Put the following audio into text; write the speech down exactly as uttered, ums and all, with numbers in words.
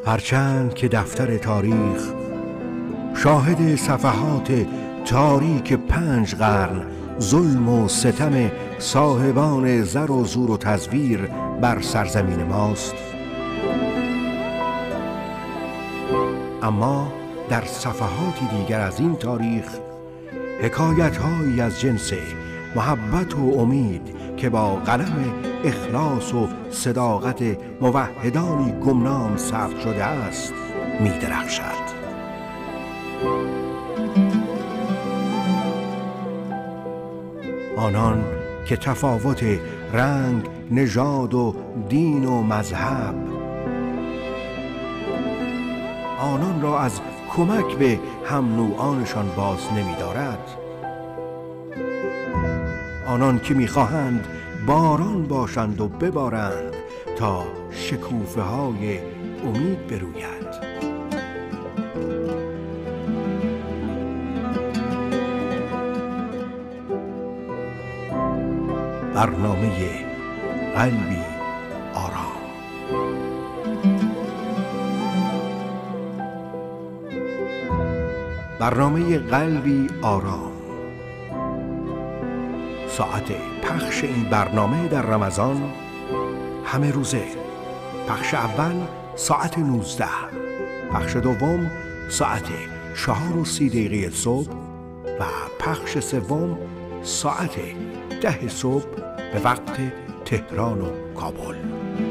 هرچند که دفتر تاریخ شاهد صفحات تاریک پنج قرن ظلم و ستم صاحبان زر و زور و تزویر بر سرزمین ماست، اما در صفحاتی دیگر از این تاریخ حکایت‌هایی از جنس محبت و امید که با قلم اخلاص و صداقت موحدانی گمنام ثبت شده است می درخشد. آنان که تفاوت رنگ، نژاد و دین و مذهب آنان را از کمک به هم نوعانشان باز نمی دارد. آنان که می خواهند باران باشند و ببارند تا شکوفه های امید بروید. برنامه قلبی آرام. برنامه قلبی آرام. ساعت پخش این برنامه در رمضان همه روزه. پخش اول ساعت نوزده، پخش دوم ساعت چهار و سی دقیقه صبح و پخش سوم ساعت ده صبح به وقت تهران و کابل.